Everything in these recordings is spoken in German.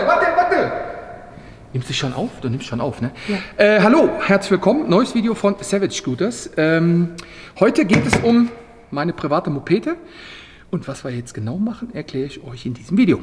warte! Nimmst du schon auf? Du nimmst schon auf, ne? Ja. Hallo, herzlich willkommen. Neues Video von Savage Scooters. Heute geht es um meine private Mopete. Und was wir jetzt genau machen, erkläre ich euch in diesem Video.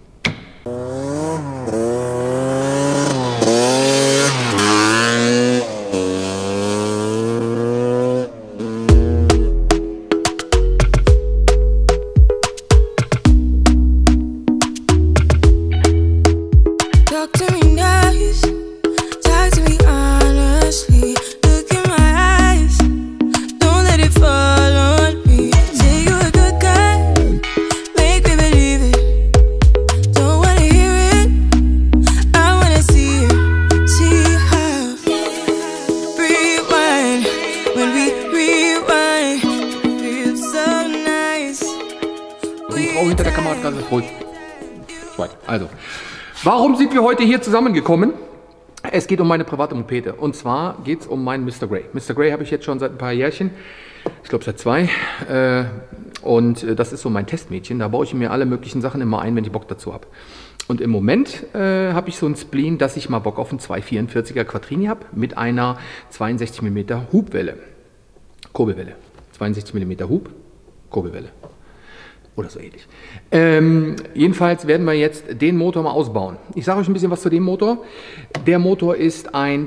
Hinter der Kamera gerade ruhig. Also, warum sind wir heute hier zusammengekommen? Es geht um meine private Mopete. Und zwar geht es um meinen Mr. Grey. Mr. Grey habe ich jetzt schon seit ein paar Jährchen. Ich glaube seit 2. Und das ist so mein Testmädchen. Da baue ich mir alle möglichen Sachen immer ein, wenn ich Bock dazu habe. Und im Moment habe ich so ein Spleen, dass ich mal Bock auf einen 244er Quattrini habe mit einer 62 mm Hubwelle. Kurbelwelle. 62 mm Hub, Kurbelwelle. Oder so ähnlich. Jedenfalls werden wir jetzt den Motor mal ausbauen. Ich sage euch ein bisschen was zu dem Motor. Der Motor ist ein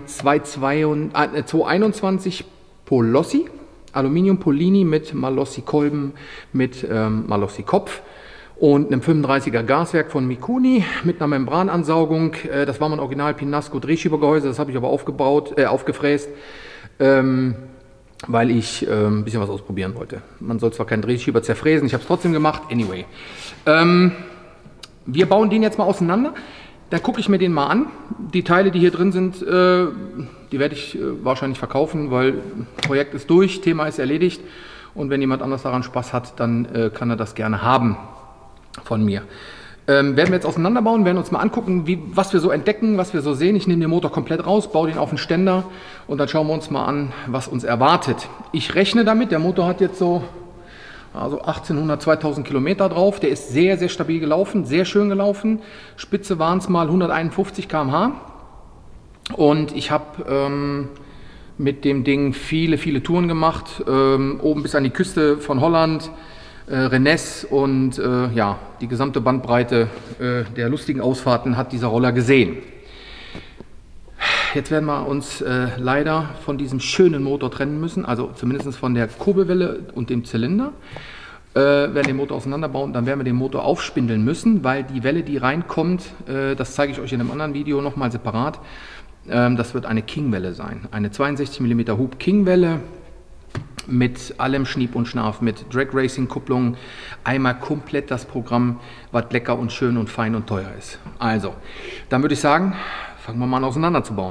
221 Polossi, Aluminium Polini mit Malossi Kolben, mit Malossi Kopf und einem 35er Gaswerk von Mikuni mit einer Membranansaugung. Das war mein Original Pinasco Drehschiebergehäuse, das habe ich aber aufgefräst. Weil ich ein bisschen was ausprobieren wollte. Man soll zwar keinen Drehschieber zerfräsen, ich habe es trotzdem gemacht. Anyway. Wir bauen den jetzt mal auseinander. Dann gucke ich mir den mal an. Die Teile, die hier drin sind, die werde ich wahrscheinlich verkaufen, weil das Projekt ist durch, Thema ist erledigt. Und wenn jemand anders daran Spaß hat, dann kann er das gerne haben von mir. Werden wir jetzt auseinanderbauen, werden uns mal angucken, was wir so entdecken, was wir so sehen. Ich nehme den Motor komplett raus, baue den auf den Ständer und dann schauen wir uns mal an, was uns erwartet. Ich rechne damit, der Motor hat jetzt so also 1800, 2000 Kilometer drauf. Der ist sehr, sehr stabil gelaufen, sehr schön gelaufen. Spitze waren es mal 151 km/h. Und ich habe mit dem Ding viele, viele Touren gemacht, oben bis an die Küste von Holland. Rennes und ja, die gesamte Bandbreite der lustigen Ausfahrten hat dieser Roller gesehen. Jetzt werden wir uns leider von diesem schönen Motor trennen müssen, also zumindest von der Kurbelwelle und dem Zylinder. Werden den Motor auseinanderbauen, dann werden wir den Motor aufspindeln müssen, weil die Welle, die reinkommt, das zeige ich euch in einem anderen Video nochmal separat, das wird eine King-Welle sein. Eine 62 mm Hub King-Welle. Mit allem Schniep und Schnarf, mit Drag Racing Kupplung, einmal komplett das Programm, was lecker und schön und fein und teuer ist. Also, dann würde ich sagen, fangen wir mal an auseinanderzubauen.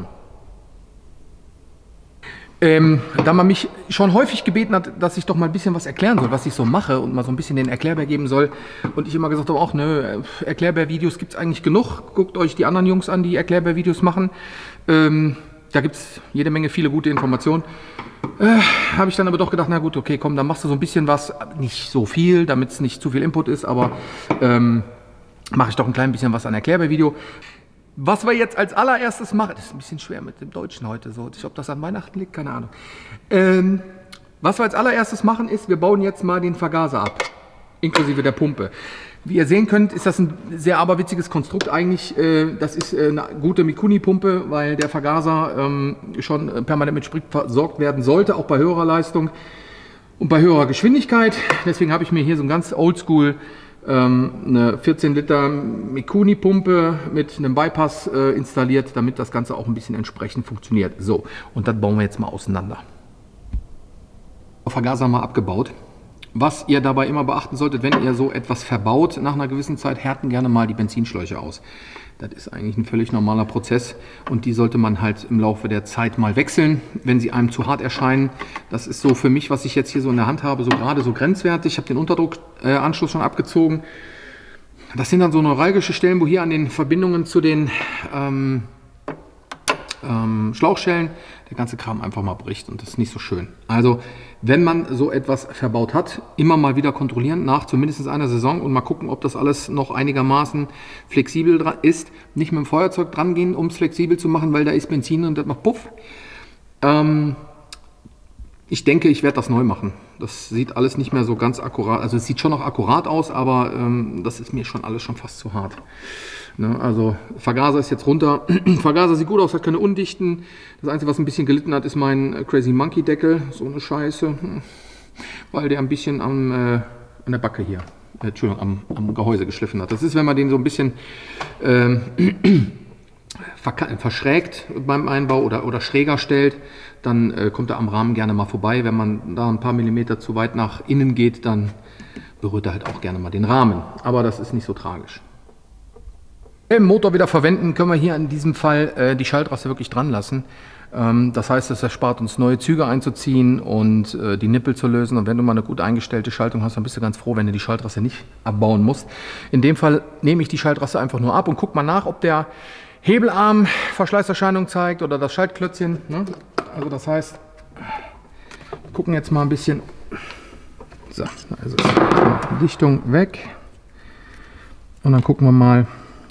Da man mich schon häufig gebeten hat, dass ich doch mal ein bisschen was erklären soll, was ich so mache und mal so ein bisschen den Erklärbär geben soll und ich immer gesagt habe, auch nö, Erklärbär-Videos gibt es eigentlich genug, guckt euch die anderen Jungs an, die Erklärbär-Videos machen, da gibt es jede Menge viele gute Informationen. Habe ich dann aber doch gedacht, na gut, okay, komm, dann machst du so ein bisschen was, nicht so viel, damit es nicht zu viel Input ist, aber mache ich doch ein klein bisschen was an Erklärbär-Video. Was wir jetzt als allererstes machen, das ist ein bisschen schwer mit dem Deutschen heute, so, ob das an Weihnachten liegt, keine Ahnung. Was wir als allererstes machen ist, wir bauen jetzt mal den Vergaser ab, inklusive der Pumpe. Wie ihr sehen könnt, ist das ein sehr aberwitziges Konstrukt eigentlich. Das ist eine gute Mikuni-Pumpe, weil der Vergaser schon permanent mit Sprit versorgt werden sollte, auch bei höherer Leistung und bei höherer Geschwindigkeit. Deswegen habe ich mir hier so ein ganz oldschool eine 14 Liter Mikuni-Pumpe mit einem Bypass installiert, damit das Ganze auch ein bisschen entsprechend funktioniert. So, und das bauen wir jetzt mal auseinander. Vergaser mal abgebaut. Was ihr dabei immer beachten solltet, wenn ihr so etwas verbaut, nach einer gewissen Zeit härten gerne mal die Benzinschläuche aus. Das ist eigentlich ein völlig normaler Prozess und die sollte man halt im Laufe der Zeit mal wechseln, wenn sie einem zu hart erscheinen. Das ist so für mich, was ich jetzt hier so in der Hand habe, so gerade so grenzwertig. Ich habe den Unterdruckanschluss schon abgezogen. Das sind dann so neuralgische Stellen, wo hier an den Verbindungen zu den Schlauchschellen, der ganze Kram einfach mal bricht und das ist nicht so schön. Also wenn man so etwas verbaut hat, immer mal wieder kontrollieren nach zumindest einer Saison und mal gucken, ob das alles noch einigermaßen flexibel ist. Nicht mit dem Feuerzeug dran gehen, um es flexibel zu machen, weil da ist Benzin und das macht Puff. Ich denke, ich werde das neu machen. Das sieht alles nicht mehr so ganz akkurat, also es sieht schon noch akkurat aus, aber das ist mir schon alles schon fast zu hart. Ne, also Vergaser ist jetzt runter. Vergaser sieht gut aus, hat keine Undichten. Das Einzige, was ein bisschen gelitten hat, ist mein Crazy Monkey Deckel. So eine Scheiße, weil der ein bisschen an der Backe hier, Entschuldigung, am Gehäuse geschliffen hat. Das ist, wenn man den so ein bisschen verschrägt beim Einbau oder schräger stellt, dann kommt er am Rahmen gerne mal vorbei. Wenn man da ein paar Millimeter zu weit nach innen geht, dann berührt er halt auch gerne mal den Rahmen. Aber das ist nicht so tragisch. Im Motor wieder verwenden können wir hier in diesem Fall die Schaltraste wirklich dran lassen. Das heißt, es erspart uns neue Züge einzuziehen und die Nippel zu lösen. Und wenn du mal eine gut eingestellte Schaltung hast, dann bist du ganz froh, wenn du die Schaltraste nicht abbauen musst. In dem Fall nehme ich die Schaltraste einfach nur ab und gucke mal nach, ob der Hebelarm Verschleißerscheinung zeigt oder das Schaltklötzchen. Ne? Also das heißt, wir gucken jetzt mal ein bisschen. So, also die Dichtung weg. Und dann gucken wir mal.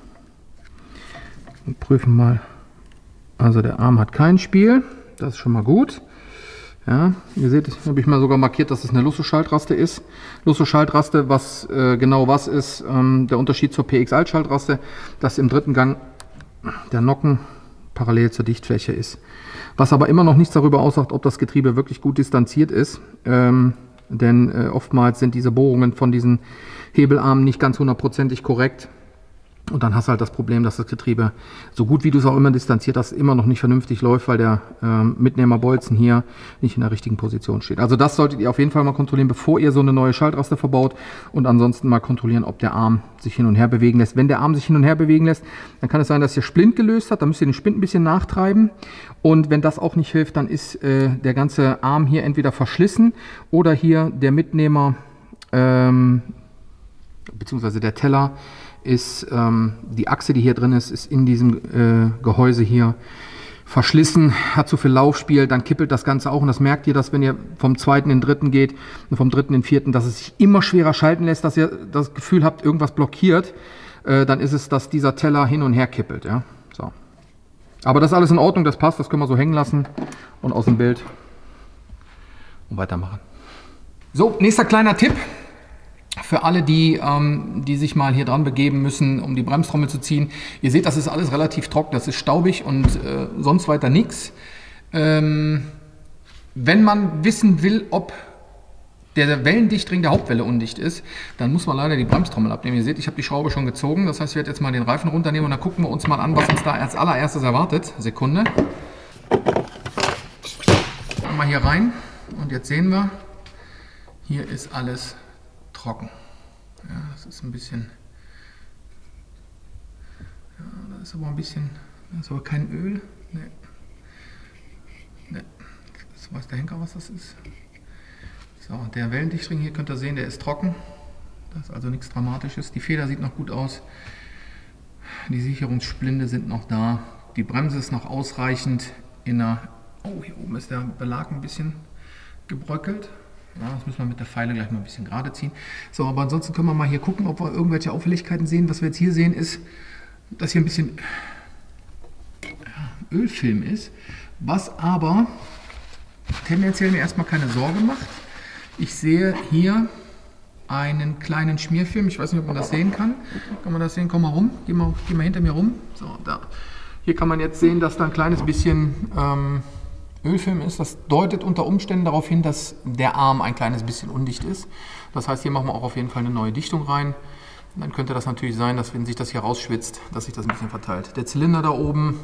Und prüfen mal, also der Arm hat kein Spiel, das ist schon mal gut. Ja, ihr seht, habe ich mal sogar markiert, dass es eine Lusso-Schaltraste ist. Lusso-Schaltraste, was genau was ist, der Unterschied zur PX-Alt-Schaltraste, dass im dritten Gang der Nocken parallel zur Dichtfläche ist. Was aber immer noch nichts darüber aussagt, ob das Getriebe wirklich gut distanziert ist, denn oftmals sind diese Bohrungen von diesen Hebelarmen nicht ganz hundertprozentig korrekt. Und dann hast du halt das Problem, dass das Getriebe, so gut wie du es auch immer distanziert hast, immer noch nicht vernünftig läuft, weil der Mitnehmerbolzen hier nicht in der richtigen Position steht. Also das solltet ihr auf jeden Fall mal kontrollieren, bevor ihr so eine neue Schaltraste verbaut. Und ansonsten mal kontrollieren, ob der Arm sich hin und her bewegen lässt. Wenn der Arm sich hin und her bewegen lässt, dann kann es sein, dass der Splint gelöst hat. Dann müsst ihr den Splint ein bisschen nachtreiben. Und wenn das auch nicht hilft, dann ist der ganze Arm hier entweder verschlissen oder hier der Mitnehmer beziehungsweise der Teller ist, die Achse, die hier drin ist, ist in diesem Gehäuse hier verschlissen, hat zu viel Laufspiel, dann kippelt das Ganze auch und das merkt ihr, dass wenn ihr vom zweiten in den dritten geht und vom dritten in den vierten, dass es sich immer schwerer schalten lässt, dass ihr das Gefühl habt, irgendwas blockiert, dann ist es, dass dieser Teller hin und her kippelt. Ja? So. Aber das ist alles in Ordnung, das passt, das können wir so hängen lassen und aus dem Bild und weitermachen. So, nächster kleiner Tipp. Für alle, die sich mal hier dran begeben müssen, um die Bremstrommel zu ziehen. Ihr seht, das ist alles relativ trocken, das ist staubig und sonst weiter nichts. Wenn man wissen will, ob der Wellendichtring der Hauptwelle undicht ist, dann muss man leider die Bremstrommel abnehmen. Ihr seht, ich habe die Schraube schon gezogen. Das heißt, ich werde jetzt mal den Reifen runternehmen und dann gucken wir uns mal an, was uns da als allererstes erwartet. Sekunde. Mal hier rein und jetzt sehen wir, hier ist alles trocken. Ja, das ist ein bisschen, ja, da ist aber ein bisschen, da ist aber kein Öl. Nee. Nee. Das weiß der Henker, was das ist. So, der Wellendichtring hier könnt ihr sehen, der ist trocken. Das ist also nichts Dramatisches. Die Feder sieht noch gut aus. Die Sicherungssplinde sind noch da. Die Bremse ist noch ausreichend in der, oh, hier oben ist der Belag ein bisschen gebröckelt. Ja, das müssen wir mit der Feile gleich mal ein bisschen gerade ziehen. So, aber ansonsten können wir mal hier gucken, ob wir irgendwelche Auffälligkeiten sehen. Was wir jetzt hier sehen ist, dass hier ein bisschen Ölfilm ist, was aber tendenziell mir erstmal keine Sorge macht. Ich sehe hier einen kleinen Schmierfilm. Ich weiß nicht, ob man das sehen kann. Kann man das sehen? Komm mal rum. Geh mal hinter mir rum. So, da. Hier kann man jetzt sehen, dass da ein kleines bisschen Ölfilm ist. Das deutet unter Umständen darauf hin, dass der Arm ein kleines bisschen undicht ist. Das heißt, hier machen wir auch auf jeden Fall eine neue Dichtung rein. Und dann könnte das natürlich sein, dass wenn sich das hier rausschwitzt, dass sich das ein bisschen verteilt. Der Zylinder da oben,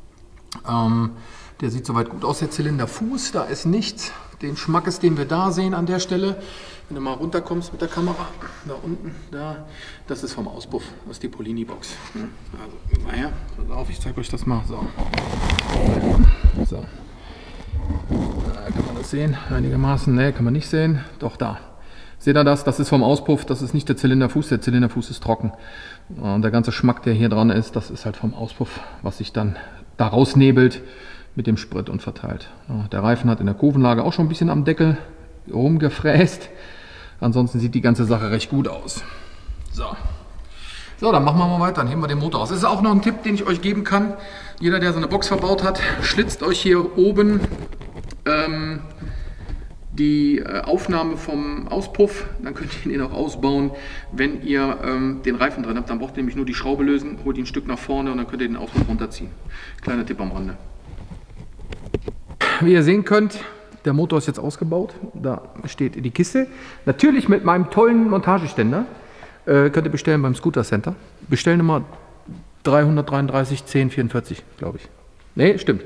der sieht soweit gut aus. Der Zylinderfuß, da ist nichts. Den Schmackes, den wir da sehen an der Stelle, wenn du mal runterkommst mit der Kamera, da unten, da, das ist vom Auspuff, das ist die Polini-Box. Also, naja, pass auf, ich zeige euch das mal. So. So. Da kann man das sehen, einigermaßen, ne, kann man nicht sehen, doch da. Seht ihr das? Das ist vom Auspuff, das ist nicht der Zylinderfuß ist trocken. Und der ganze Schmack, der hier dran ist, das ist halt vom Auspuff, was sich dann da rausnebelt mit dem Sprit und verteilt. Ja, der Reifen hat in der Kurvenlage auch schon ein bisschen am Deckel rumgefräst. Ansonsten sieht die ganze Sache recht gut aus. So, dann machen wir mal weiter. Dann heben wir den Motor aus. Das ist auch noch ein Tipp, den ich euch geben kann. Jeder, der so eine Box verbaut hat, schlitzt euch hier oben die Aufnahme vom Auspuff. Dann könnt ihr ihn auch ausbauen, wenn ihr den Reifen drin habt. Dann braucht ihr nämlich nur die Schraube lösen, holt ihn ein Stück nach vorne und dann könnt ihr den Auspuff runterziehen. Kleiner Tipp am Rande. Wie ihr sehen könnt, der Motor ist jetzt ausgebaut. Da steht die Kiste. Natürlich mit meinem tollen Montageständer. Könnt ihr bestellen beim Scooter Center. Bestellnummer 333 10 44, glaube ich. Ne, stimmt.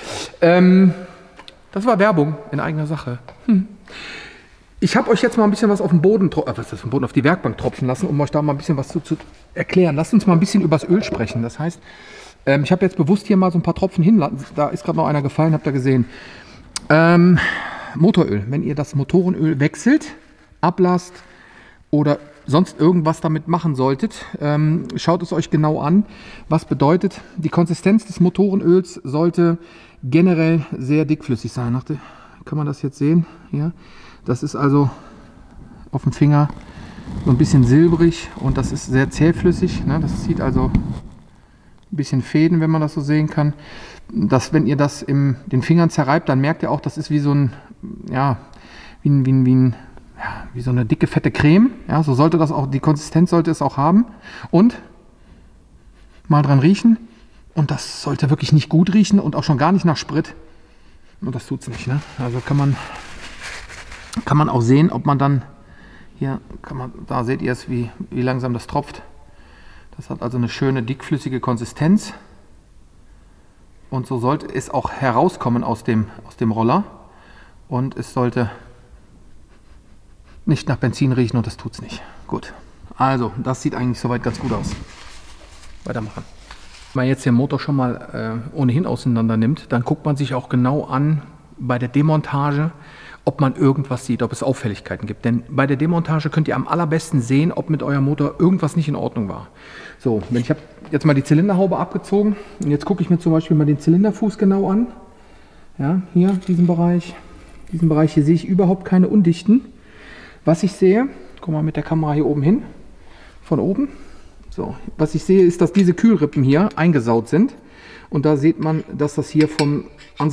Das war Werbung in eigener Sache. Ich habe euch jetzt mal ein bisschen was auf den Boden, auf die Werkbank tropfen lassen, um euch da mal ein bisschen was zu erklären. Lasst uns mal ein bisschen über das Öl sprechen. Das heißt, ich habe jetzt bewusst hier mal so ein paar Tropfen hinlassen. Da ist gerade noch einer gefallen, habt ihr gesehen. Motoröl. Wenn ihr das Motorenöl wechselt, ablasst oder sonst irgendwas damit machen solltet, schaut es euch genau an. Was bedeutet, die Konsistenz des Motorenöls sollte generell sehr dickflüssig sein. Kann man das jetzt sehen? Ja, das ist also auf dem Finger so ein bisschen silbrig und das ist sehr zähflüssig. Ne? Das zieht also ein bisschen Fäden, wenn man das so sehen kann. Wenn ihr das in den Fingern zerreibt, dann merkt ihr auch, das ist wie so ein, ja, wie so eine dicke, fette Creme. Ja, so sollte das auch, die Konsistenz sollte es auch haben. Und mal dran riechen. Und das sollte wirklich nicht gut riechen und auch schon gar nicht nach Sprit. Und das tut es nicht. Ne? Also kann man auch sehen, ob man dann, hier da seht ihr es, wie langsam das tropft. Das hat also eine schöne dickflüssige Konsistenz. Und so sollte es auch herauskommen aus dem Roller. Und es sollte nicht nach Benzin riechen und das tut es nicht. Gut, also das sieht eigentlich soweit ganz gut aus. Weitermachen. Wenn man jetzt den Motor schon mal ohnehin auseinander nimmt, dann guckt man sich auch genau an bei der Demontage, ob man irgendwas sieht, ob es Auffälligkeiten gibt. Denn bei der Demontage könnt ihr am allerbesten sehen, ob mit eurem Motor irgendwas nicht in Ordnung war. So, ich habe jetzt mal die Zylinderhaube abgezogen und jetzt gucke ich mir zum Beispiel mal den Zylinderfuß genau an. Ja, hier, diesen Bereich hier sehe ich überhaupt keine Undichten. Was ich sehe, guck mal mit der Kamera hier oben hin, von oben. So, was ich sehe, ist, dass diese Kühlrippen hier eingesaut sind. Und da sieht man, dass das hier vom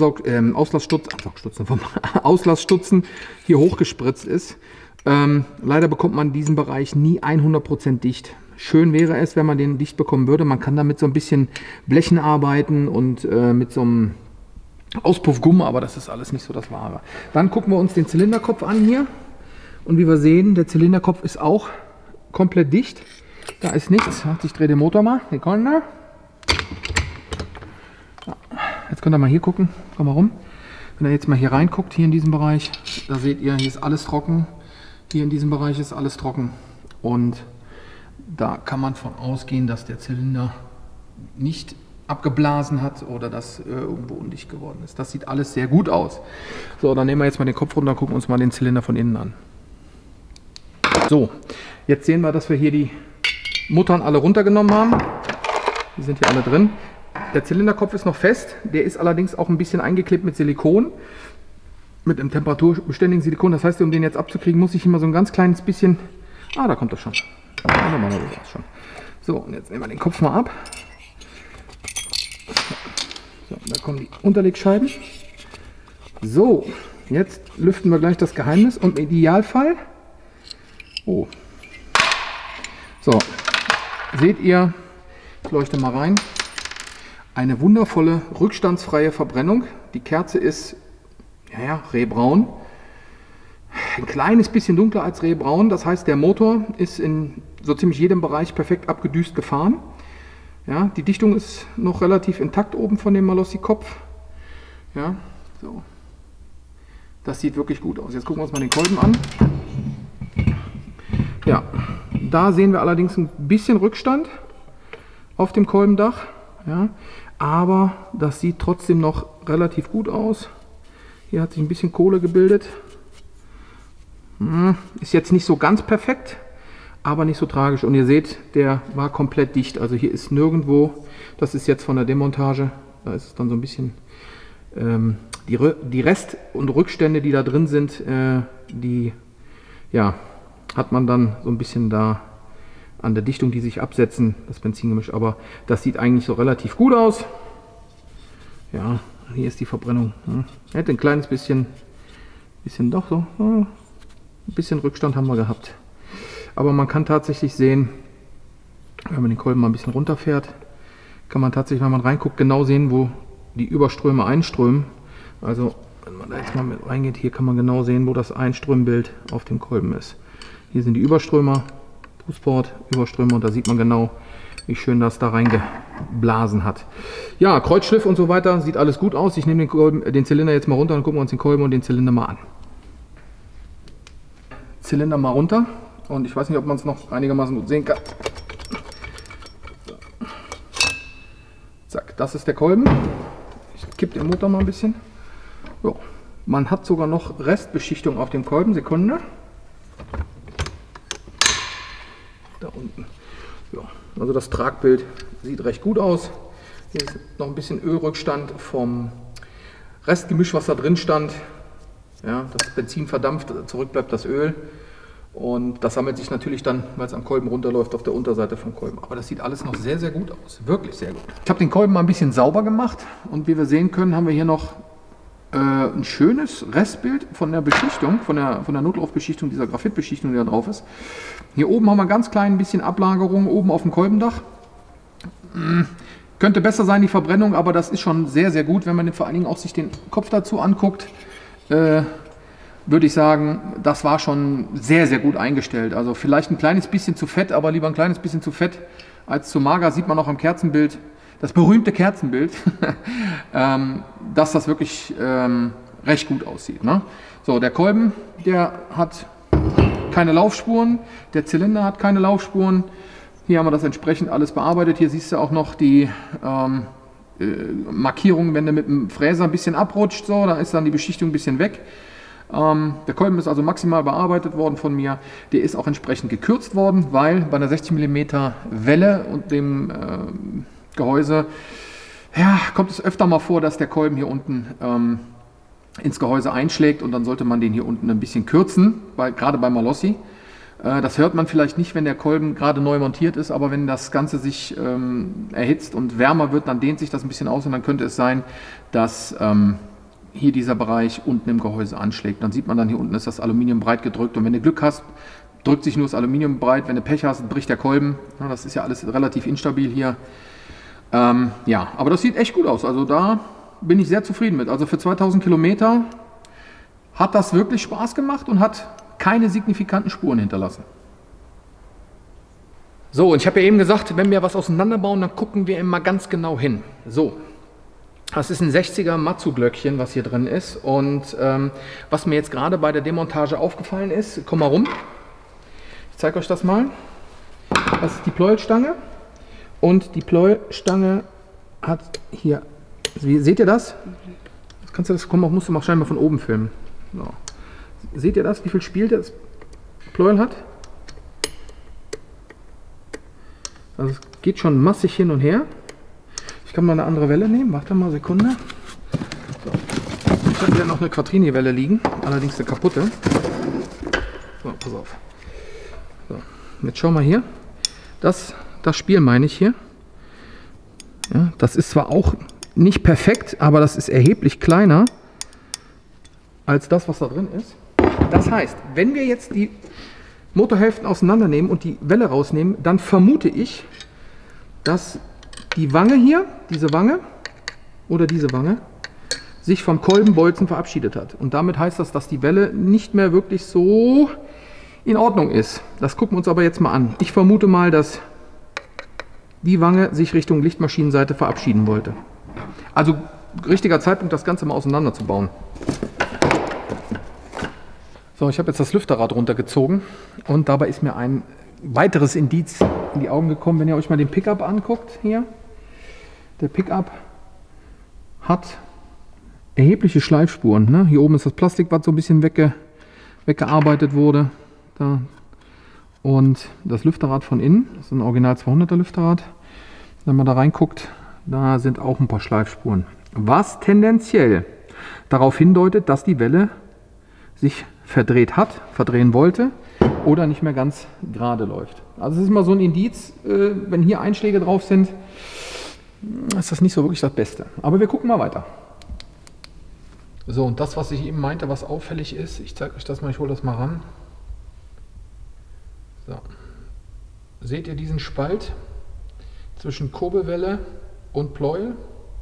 Auslassstutzen hier hochgespritzt ist. Leider bekommt man diesen Bereich nie 100% dicht. Schön wäre es, wenn man den dicht bekommen würde. Man kann damit so ein bisschen Blechen arbeiten und mit so einem Auspuffgummi, aber das ist alles nicht so das Wahre. Dann gucken wir uns den Zylinderkopf an hier. Und wie wir sehen, der Zylinderkopf ist auch komplett dicht. Da ist nichts. Ich drehe den Motor mal. Ja, jetzt könnt ihr mal hier gucken. Komm mal rum. Wenn ihr jetzt mal hier reinguckt, hier in diesem Bereich, da seht ihr, hier ist alles trocken. Hier in diesem Bereich ist alles trocken. Und da kann man von ausgehen, dass der Zylinder nicht abgeblasen hat oder dass irgendwo undicht geworden ist. Das sieht alles sehr gut aus. So, dann nehmen wir jetzt mal den Kopf runter und gucken uns mal den Zylinder von innen an. So, jetzt sehen wir, dass wir hier die Muttern alle runtergenommen haben. Die sind hier alle drin. Der Zylinderkopf ist noch fest. Der ist allerdings auch ein bisschen eingeklebt mit Silikon. Mit einem temperaturbeständigen Silikon. Das heißt, um den jetzt abzukriegen, muss ich immer so ein ganz kleines bisschen... Ah, da kommt er schon. So, und jetzt nehmen wir den Kopf mal ab. So, da kommen die Unterlegscheiben. So, jetzt lüften wir gleich das Geheimnis und im Idealfall... Oh. So, seht ihr, ich leuchte mal rein, eine wundervolle rückstandsfreie Verbrennung. Die Kerze ist, ja, rehbraun. Ein kleines bisschen dunkler als rehbraun. Das heißt, der Motor ist in so ziemlich jedem Bereich perfekt abgedüst gefahren. Ja, die Dichtung ist noch relativ intakt oben von dem Malossi-Kopf. Ja, so. Das sieht wirklich gut aus. Jetzt gucken wir uns mal den Kolben an. Ja, da sehen wir allerdings ein bisschen Rückstand auf dem Kolbendach. Ja, aber das sieht trotzdem noch relativ gut aus. Hier hat sich ein bisschen Kohle gebildet. Ist jetzt nicht so ganz perfekt, aber nicht so tragisch. Und ihr seht, der war komplett dicht. Also hier ist nirgendwo, das ist jetzt von der Demontage, Da ist es dann so ein bisschen, die Rest- und Rückstände, die da drin sind, die ja, hat man dann so ein bisschen da an der Dichtung, die sich absetzen, das Benzingemisch. Aber das sieht eigentlich so relativ gut aus. Ja, hier ist die Verbrennung. Hätte ein kleines bisschen doch so, ein bisschen Rückstand haben wir gehabt. Aber man kann tatsächlich sehen, wenn man den Kolben mal ein bisschen runterfährt, kann man tatsächlich, wenn man reinguckt, genau sehen, wo die Überströme einströmen. Also, wenn man da jetzt mal mit reingeht, hier kann man genau sehen, wo das Einströmbild auf dem Kolben ist. Hier sind die Überströmer, Fußport, Überströmer, und da sieht man genau, wie schön das da reingeblasen hat. Ja, Kreuzschliff und so weiter, sieht alles gut aus. Ich nehme den Zylinder jetzt mal runter und gucken wir uns den Kolben und den Zylinder mal an. Zylinder mal runter, und ich weiß nicht, ob man es noch einigermaßen gut sehen kann. So. Zack, das ist der Kolben. Ich kippe den Motor mal ein bisschen. So. Man hat sogar noch Restbeschichtung auf dem Kolben. Sekunde. Da unten. Ja. Also das Tragbild sieht recht gut aus. Hier ist noch ein bisschen Ölrückstand vom Restgemisch, was da drin stand. Ja, das Benzin verdampft, zurück bleibt das Öl. Und das sammelt sich natürlich dann, weil es am Kolben runterläuft, auf der Unterseite vom Kolben. Aber das sieht alles noch sehr, sehr gut aus. Wirklich sehr gut. Ich habe den Kolben mal ein bisschen sauber gemacht. Und wie wir sehen können, haben wir hier noch ein schönes Restbild von der Beschichtung, von der Notlaufbeschichtung, dieser Graphitbeschichtung, die da drauf ist. Hier oben haben wir ein ganz klein bisschen Ablagerung oben auf dem Kolbendach. Könnte besser sein, die Verbrennung, aber das ist schon sehr, sehr gut. Wenn man vor allen Dingen auch sich den Kopf dazu anguckt, würde ich sagen, das war schon sehr, sehr gut eingestellt. Also vielleicht ein kleines bisschen zu fett, aber lieber ein kleines bisschen zu fett als zu mager. Sieht man auch am Kerzenbild, das berühmte Kerzenbild, dass das wirklich recht gut aussieht. Ne? So, der Kolben, der hat keine Laufspuren, der Zylinder hat keine Laufspuren. Hier haben wir das entsprechend alles bearbeitet. Hier siehst du auch noch die Markierungen, wenn der mit dem Fräser ein bisschen abrutscht, so, da ist dann die Beschichtung ein bisschen weg. Der Kolben ist also maximal bearbeitet worden von mir. Der ist auch entsprechend gekürzt worden, weil bei einer 60 mm Welle und dem Gehäuse, ja, kommt es öfter mal vor, dass der Kolben hier unten ins Gehäuse einschlägt, und dann sollte man den hier unten ein bisschen kürzen, gerade bei Malossi. Das hört man vielleicht nicht, wenn der Kolben gerade neu montiert ist, aber wenn das Ganze sich erhitzt und wärmer wird, dann dehnt sich das ein bisschen aus, und dann könnte es sein, dass hier dieser Bereich unten im Gehäuse anschlägt. Dann sieht man dann, hier unten ist das Aluminium breit gedrückt, und wenn du Glück hast, drückt sich nur das Aluminium breit. Wenn du Pech hast, bricht der Kolben. Ja, das ist ja alles relativ instabil hier. Ja, aber das sieht echt gut aus. Also da bin ich sehr zufrieden mit. Also für 2000 Kilometer hat das wirklich Spaß gemacht und hat keine signifikanten Spuren hinterlassen. So, und ich habe ja eben gesagt, wenn wir was auseinanderbauen, dann gucken wir immer ganz genau hin. So. Das ist ein 60er Matsu-Glöckchen, was hier drin ist, und was mir jetzt gerade bei der Demontage aufgefallen ist, komm mal rum, ich zeige euch das mal, das ist die Pleuelstange, und die Pleuelstange hat hier, seht ihr das? Kannst du das, komm, musst du mal scheinbar von oben filmen. So. Seht ihr das, wie viel Spiel das Pleuel hat? Also es geht schon massig hin und her. Ich kann mal eine andere Welle nehmen. Warte mal, Sekunde. So. Ich habe hier noch eine Quattrini-Welle liegen, allerdings eine kaputte. So, pass auf. So. Jetzt schau mal hier. Das Spiel meine ich hier. Ja, das ist zwar auch nicht perfekt, aber das ist erheblich kleiner als das, was da drin ist. Das heißt, wenn wir jetzt die Motorhälften auseinandernehmen und die Welle rausnehmen, dann vermute ich, dass die Wange hier, diese Wange oder diese Wange, sich vom Kolbenbolzen verabschiedet hat. Und damit heißt das, dass die Welle nicht mehr wirklich so in Ordnung ist. Das gucken wir uns aber jetzt mal an. Ich vermute mal, dass die Wange sich Richtung Lichtmaschinenseite verabschieden wollte. Also richtiger Zeitpunkt, das Ganze mal auseinanderzubauen. So, ich habe jetzt das Lüfterrad runtergezogen, und dabei ist mir ein weiteres Indiz in die Augen gekommen, wenn ihr euch mal den Pickup anguckt hier. Der Pickup hat erhebliche Schleifspuren. Ne? Hier oben ist das Plastik, was so ein bisschen weggearbeitet wurde. Da. Und das Lüfterrad von innen, das ist ein Original 200er Lüfterrad. Wenn man da reinguckt, Da sind auch ein paar Schleifspuren. Was tendenziell darauf hindeutet, dass die Welle sich verdreht hat, verdrehen wollte oder nicht mehr ganz gerade läuft. Also es ist mal so ein Indiz, wenn hier Einschläge drauf sind, ist das nicht so wirklich das Beste. Aber wir gucken mal weiter. So, und das, was ich eben meinte, was auffällig ist, ich zeige euch das mal, ich hole das mal ran. So. Seht ihr diesen Spalt zwischen Kurbelwelle und Pleuel?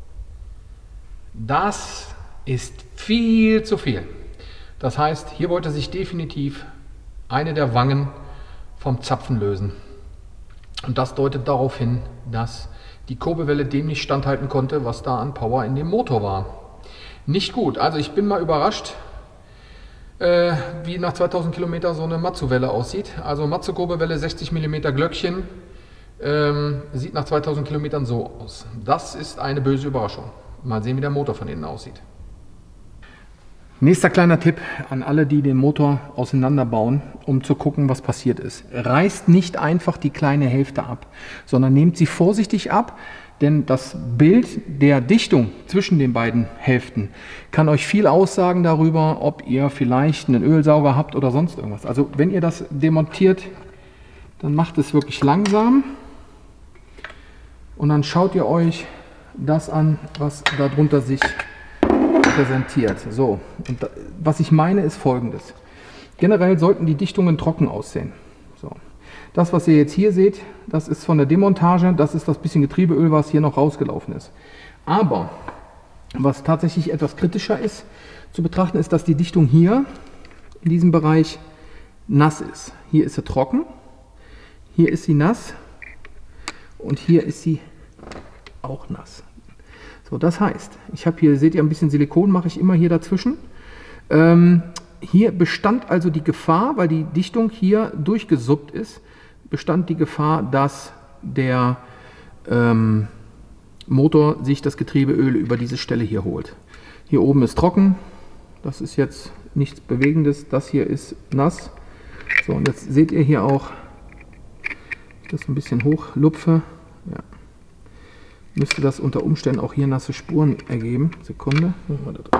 Das ist viel zu viel. Das heißt, hier wollte sich definitiv eine der Wangen vom Zapfen lösen. Und das deutet darauf hin, dass die Kurbelwelle dem nicht standhalten konnte, was da an Power in dem Motor war. Nicht gut. Also ich bin mal überrascht, wie nach 2000 Kilometern so eine Matsu-Welle aussieht. Also Matsu-Kurbelwelle 60 mm Glöckchen sieht nach 2000 Kilometern so aus. Das ist eine böse Überraschung. Mal sehen, wie der Motor von innen aussieht. Nächster kleiner Tipp an alle, die den Motor auseinanderbauen, um zu gucken, was passiert ist. Reißt nicht einfach die kleine Hälfte ab, sondern nehmt sie vorsichtig ab, denn das Bild der Dichtung zwischen den beiden Hälften kann euch viel aussagen darüber, ob ihr vielleicht einen Ölsauger habt oder sonst irgendwas. Also wenn ihr das demontiert, dann macht es wirklich langsam und dann schaut ihr euch das an, was darunter sich präsentiert. So, und was ich meine ist Folgendes. Generell sollten die Dichtungen trocken aussehen. So. Das, was ihr jetzt hier seht, das ist von der Demontage, das ist das bisschen Getriebeöl, was hier noch rausgelaufen ist. Aber was tatsächlich etwas kritischer ist zu betrachten, ist, dass die Dichtung hier in diesem Bereich nass ist. Hier ist sie trocken, hier ist sie nass und hier ist sie auch nass. So, das heißt, ich habe hier, seht ihr, ein bisschen Silikon mache ich immer hier dazwischen. Hier bestand also die Gefahr, weil die Dichtung hier durchgesuppt ist, bestand die Gefahr, dass der Motor sich das Getriebeöl über diese Stelle hier holt. Hier oben ist trocken, das ist jetzt nichts Bewegendes, das hier ist nass. So, und jetzt seht ihr hier auch, ich das ein bisschen hochlupfe, ja, müsste das unter Umständen auch hier nasse Spuren ergeben. Sekunde. So.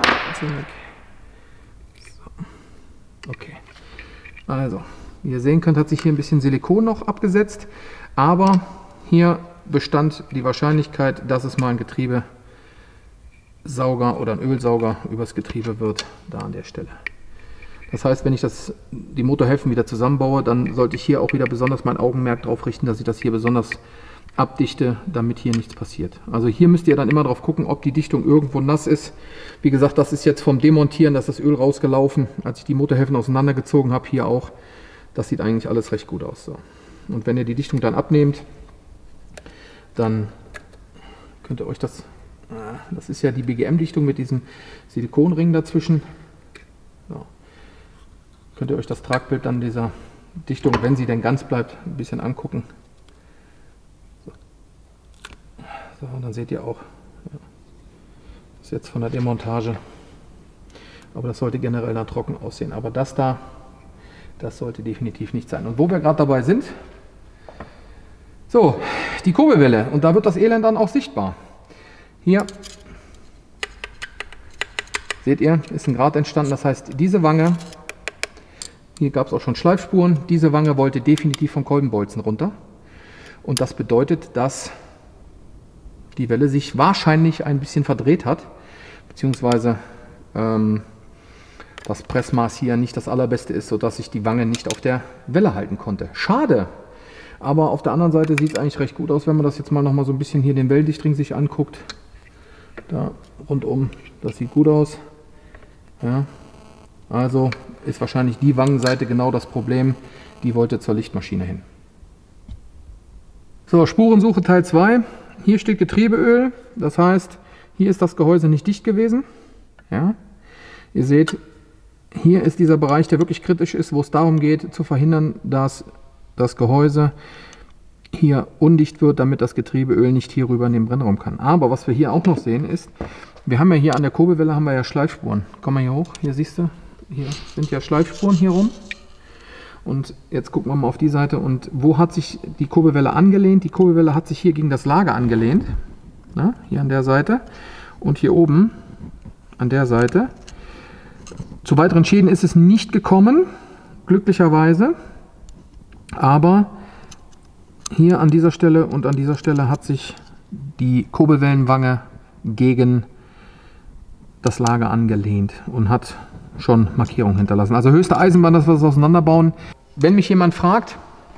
Okay. Also, wie ihr sehen könnt, hat sich hier ein bisschen Silikon noch abgesetzt, aber hier bestand die Wahrscheinlichkeit, dass es mal ein Getriebesauger oder ein Ölsauger übers Getriebe wird, da an der Stelle. Das heißt, wenn ich die Motorhälften wieder zusammenbaue, dann sollte ich hier auch wieder besonders mein Augenmerk darauf richten, dass ich das hier besonders abdichte, damit hier nichts passiert. Also hier müsst ihr dann immer drauf gucken, ob die Dichtung irgendwo nass ist. Wie gesagt, das ist jetzt vom Demontieren, dass das Öl rausgelaufen, als ich die Motorhälften auseinandergezogen habe, hier auch. Das sieht eigentlich alles recht gut aus. So. Und wenn ihr die Dichtung dann abnehmt, dann könnt ihr euch das ist ja die BGM-Dichtung mit diesem Silikonring dazwischen. So. Könnt ihr euch das Tragbild dann dieser Dichtung, wenn sie denn ganz bleibt, ein bisschen angucken. So, und dann seht ihr auch, ja, das ist jetzt von der Demontage, aber das sollte generell dann trocken aussehen. Aber das da, das sollte definitiv nicht sein. Und wo wir gerade dabei sind, so, die Kurbelwelle, und da wird das Elend dann auch sichtbar. Hier, seht ihr, ist ein Grat entstanden, das heißt, diese Wange, hier gab es auch schon Schleifspuren, diese Wange wollte definitiv vom Kolbenbolzen runter. Und das bedeutet, dass die Welle sich wahrscheinlich ein bisschen verdreht hat, beziehungsweise das Pressmaß hier nicht das allerbeste ist, sodass ich die Wange nicht auf der Welle halten konnte. Schade! Aber auf der anderen Seite sieht es eigentlich recht gut aus, wenn man das jetzt mal noch mal so ein bisschen hier den Wellendichtring sich anguckt. Da rundum, das sieht gut aus. Ja. Also ist wahrscheinlich die Wangenseite genau das Problem, die wollte zur Lichtmaschine hin. So, Spurensuche Teil 2. Hier steht Getriebeöl, das heißt, hier ist das Gehäuse nicht dicht gewesen. Ja. Ihr seht, hier ist dieser Bereich, der wirklich kritisch ist, wo es darum geht, zu verhindern, dass das Gehäuse hier undicht wird, damit das Getriebeöl nicht hier rüber in den Brennraum kann. Aber was wir hier auch noch sehen ist, wir haben ja hier an der Kurbelwelle haben wir ja Schleifspuren. Komm mal hier hoch, hier siehst du, hier sind ja Schleifspuren hier rum. Und jetzt gucken wir mal auf die Seite und wo hat sich die Kurbelwelle angelehnt? Die Kurbelwelle hat sich hier gegen das Lager angelehnt. Na, hier an der Seite und hier oben an der Seite. Zu weiteren Schäden ist es nicht gekommen, glücklicherweise. Aber hier an dieser Stelle und an dieser Stelle hat sich die Kurbelwellenwange gegen das Lager angelehnt und hat schon Markierungen hinterlassen. Also höchste Eisenbahn, dass wir das auseinanderbauen. Wenn mich jemand fragt,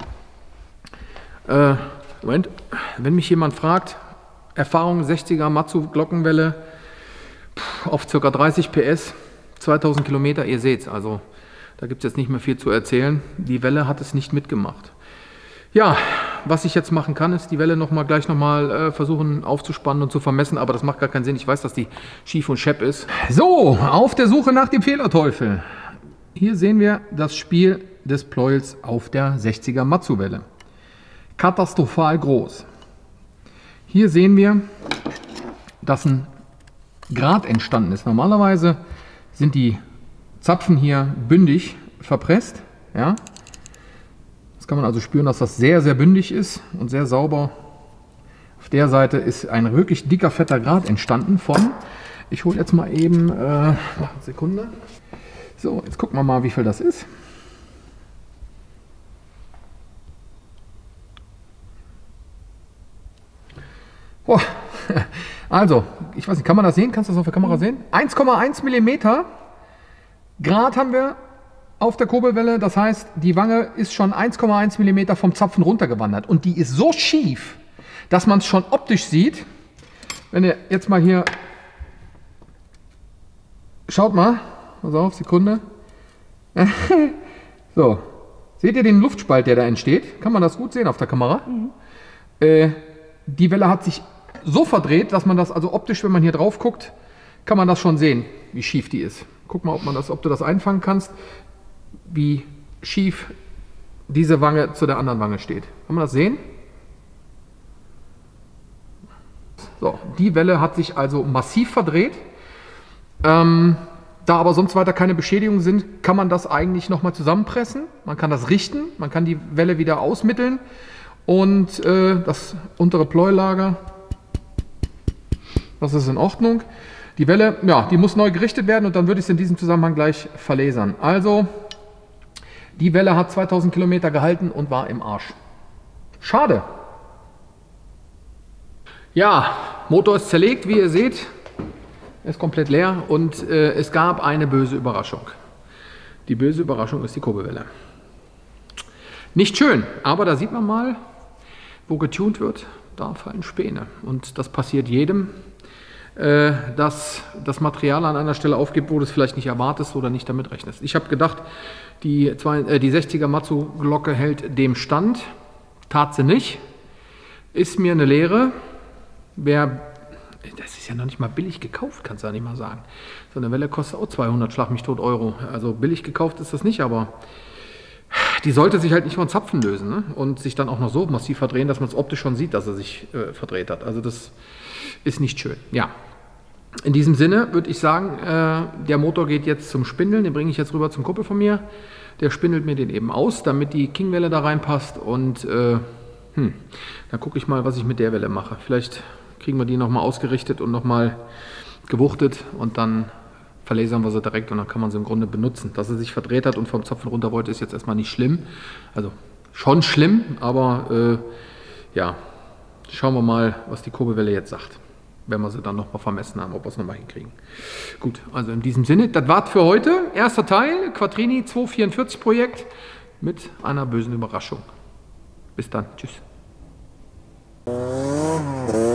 Erfahrung 60er Matsu Glockenwelle auf ca. 30 PS, 2000 Kilometer, ihr seht es, also da gibt es jetzt nicht mehr viel zu erzählen. Die Welle hat es nicht mitgemacht. Ja, was ich jetzt machen kann, ist die Welle gleich nochmal versuchen aufzuspannen und zu vermessen, aber das macht gar keinen Sinn. Ich weiß, dass die schief und schepp ist. So, auf der Suche nach dem Fehlerteufel. Hier sehen wir das Spiel des Pleuels auf der 60er Matsu-Welle. Katastrophal groß. Hier sehen wir, dass ein Grat entstanden ist. Normalerweise sind die Zapfen hier bündig verpresst. Ja? Das kann man also spüren, dass das sehr, sehr bündig ist und sehr sauber. Auf der Seite ist ein wirklich dicker, fetter Grat entstanden von, ich hole jetzt mal eben, eine Sekunde. So, jetzt gucken wir mal, wie viel das ist. Oh, also, ich weiß nicht, kann man das sehen? Kannst du das auf der Kamera sehen? 1,1 mm Grad haben wir auf der Kurbelwelle. Das heißt, die Wange ist schon 1,1 mm vom Zapfen runtergewandert. Und die ist so schief, dass man es schon optisch sieht. Wenn ihr jetzt mal hier, schaut mal, pass auf, Sekunde. So, seht ihr den Luftspalt, der da entsteht? Kann man das gut sehen auf der Kamera? Die Welle hat sich so verdreht, dass man das, also optisch, wenn man hier drauf guckt, kann man das schon sehen, wie schief die ist. Guck mal, ob du das einfangen kannst, wie schief diese Wange zu der anderen Wange steht. Kann man das sehen? So, die Welle hat sich also massiv verdreht. Da aber sonst weiter keine Beschädigungen sind, kann man das eigentlich nochmal zusammenpressen. Man kann das richten, man kann die Welle wieder ausmitteln. Und das untere Pleuellager, das ist in Ordnung. Die Welle, ja, die muss neu gerichtet werden und dann würde ich es in diesem Zusammenhang gleich verlasern. Also, die Welle hat 2000 Kilometer gehalten und war im Arsch. Schade. Ja, Motor ist zerlegt, wie ihr seht. Er ist komplett leer und es gab eine böse Überraschung. Die böse Überraschung ist die Kurbelwelle. Nicht schön, aber da sieht man mal, wo getunt wird, da fallen Späne. Und das passiert jedem, dass das Material an einer Stelle aufgibt, wo du es vielleicht nicht erwartest oder nicht damit rechnest. Ich habe gedacht, die 60er Matsu Glocke hält dem Stand. Tat sie nicht. Ist mir eine Lehre. Das ist ja noch nicht mal billig gekauft, kannst du ja nicht mal sagen. So eine Welle kostet auch 200, schlag mich tot, Euro. Also billig gekauft ist das nicht, aber die sollte sich halt nicht von Zapfen lösen, ne? Und sich dann auch noch so massiv verdrehen, dass man es optisch schon sieht, dass er sich verdreht hat. Also das ist nicht schön. Ja, in diesem Sinne würde ich sagen, der Motor geht jetzt zum Spindeln. Den bringe ich jetzt rüber zum Kumpel von mir. Der spindelt mir den eben aus, damit die King-Welle da reinpasst. Und dann gucke ich mal, was ich mit der Welle mache. Vielleicht kriegen wir die nochmal ausgerichtet und nochmal gewuchtet und dann verlasern wir sie direkt und dann kann man sie im Grunde benutzen. Dass sie sich verdreht hat und vom Zapfen runter wollte, ist jetzt erstmal nicht schlimm. Also schon schlimm, aber ja, schauen wir mal, was die Kurbelwelle jetzt sagt. Wenn wir sie dann nochmal vermessen haben, ob wir es nochmal hinkriegen. Gut, also in diesem Sinne, das war's für heute. Erster Teil, Quattrini 244 Projekt mit einer bösen Überraschung. Bis dann, tschüss.